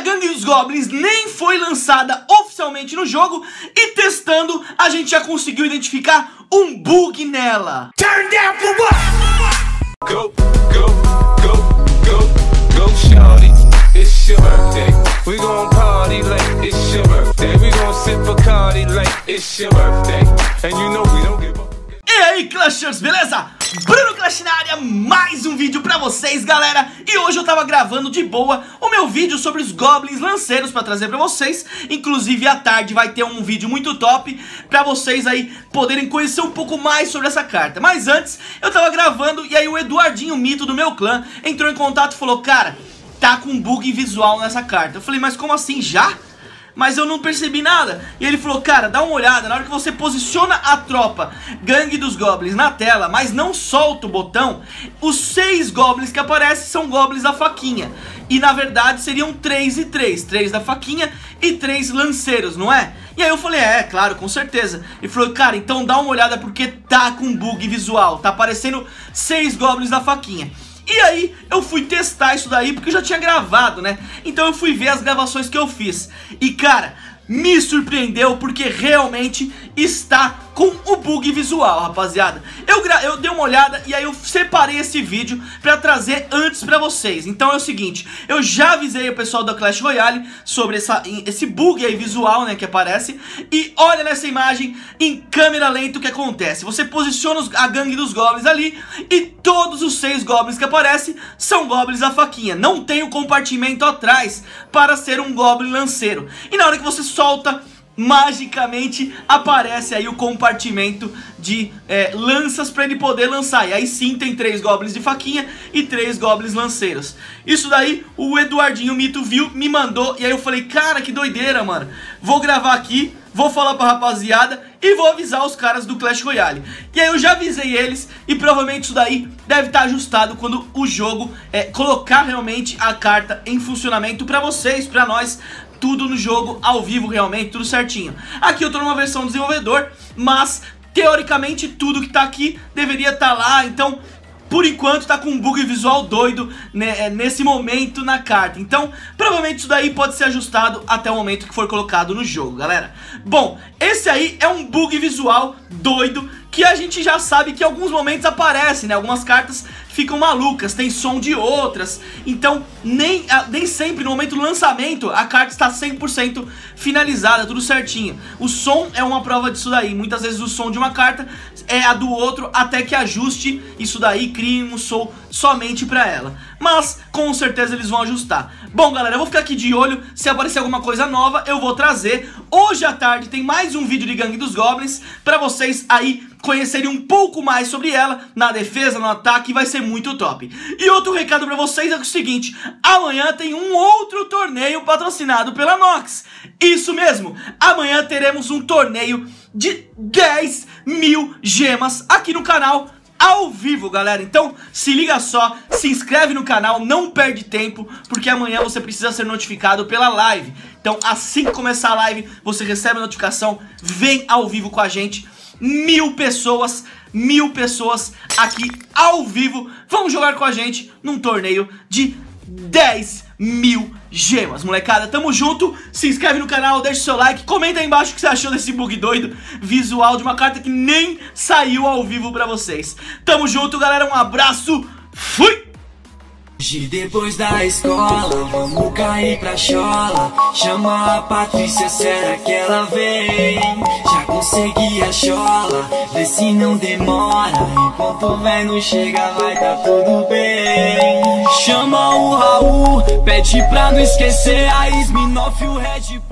Gangue dos Goblins nem foi lançada oficialmente no jogo e testando a gente já conseguiu identificar um bug nela. Turn down for what? Go, go, go, go, go, shawty. It's your birthday. We gon' party like it's your birthday. We gon' sip Bacardi like it's your birthday. And you know we don't give up. E aí, Clashers, beleza? Bruno Clash na área, mais um vídeo pra vocês, galera. E hoje eu tava gravando de boa o meu vídeo sobre os Goblins Lanceiros pra trazer pra vocês. Inclusive à tarde vai ter um vídeo muito top pra vocês aí poderem conhecer um pouco mais sobre essa carta. Mas antes, eu tava gravando e aí o Eduardinho, mito do meu clã, entrou em contato e falou: cara, tá com bug visual nessa carta. Eu falei: mas como assim, já? Mas eu não percebi nada. E ele falou: cara, dá uma olhada, na hora que você posiciona a tropa Gangue dos Goblins na tela, mas não solta o botão, os 6 Goblins que aparecem são Goblins da faquinha. E na verdade seriam 3 e 3, 3 da faquinha e 3 lanceiros, não é? E aí eu falei: é, claro, com certeza. Ele falou: cara, então dá uma olhada porque tá com bug visual, tá aparecendo 6 Goblins da faquinha. E aí eu fui testar isso daí porque eu já tinha gravado, né? Então eu fui ver as gravações que eu fiz. E cara, me surpreendeu porque realmente está com o bug visual, rapaziada. Eu dei uma olhada e aí eu separei esse vídeo pra trazer antes pra vocês. Então é o seguinte, eu já avisei o pessoal da Clash Royale sobre esse bug aí visual, né, que aparece. E olha nessa imagem em câmera lenta o que acontece. Você posiciona a Gangue dos Goblins ali e todos os 6 Goblins que aparecem são Goblins da faquinha. Não tem o compartimento atrás para ser um Goblin lanceiro. E na hora que você solta, magicamente aparece aí o compartimento de lanças para ele poder lançar. E aí sim tem 3 Goblins de faquinha e 3 Goblins lanceiros. Isso daí o Eduardinho Mito viu, me mandou. E aí eu falei: cara, que doideira, mano. Vou gravar aqui, vou falar pra rapaziada e vou avisar os caras do Clash Royale. E aí eu já avisei eles e provavelmente isso daí deve estar ajustado quando o jogo colocar realmente a carta em funcionamento pra vocês, pra nós. Tudo no jogo, ao vivo realmente, tudo certinho. Aqui eu tô numa versão desenvolvedor, mas teoricamente tudo que tá aqui deveria estar lá. Então, por enquanto tá com um bug visual doido, né, nesse momento na carta. Então, provavelmente isso daí pode ser ajustado até o momento que for colocado no jogo, galera. Bom, esse aí é um bug visual doido que a gente já sabe que em alguns momentos aparece, né? Algumas cartas ficam malucas, tem som de outras. Então, nem sempre no momento do lançamento a carta está 100% finalizada, tudo certinho. O som é uma prova disso daí. Muitas vezes o som de uma carta é a do outro até que ajuste isso daí, crie um som somente pra ela. Mas, com certeza eles vão ajustar. Bom, galera, eu vou ficar aqui de olho. Se aparecer alguma coisa nova, eu vou trazer. Hoje à tarde tem mais um vídeo de Gangue dos Goblins pra vocês aí conhecerem um pouco mais sobre ela, na defesa, no ataque, vai ser muito top. E outro recado pra vocês é o seguinte: amanhã tem um outro torneio patrocinado pela Nox. Isso mesmo, amanhã teremos um torneio de 10 mil gemas aqui no canal, ao vivo, galera. Então se liga só, se inscreve no canal, não perde tempo, porque amanhã você precisa ser notificado pela live. Então assim que começar a live, você recebe a notificação, vem ao vivo com a gente. 1000 pessoas aqui ao vivo vão jogar com a gente num torneio de 10 mil gemas, molecada. Tamo junto, se inscreve no canal, deixa o seu like, comenta aí embaixo o que você achou desse bug doido visual de uma carta que nem saiu ao vivo pra vocês. Tamo junto, galera, um abraço, fui! Depois da escola, vamos cair pra chola. Chama a Patrícia, será que ela vem? Já consegui a chola, vê se não demora. Enquanto o véi não chega, vai tá tudo bem. Chama o Raul, pede pra não esquecer a Smirnoff e o Red Bull.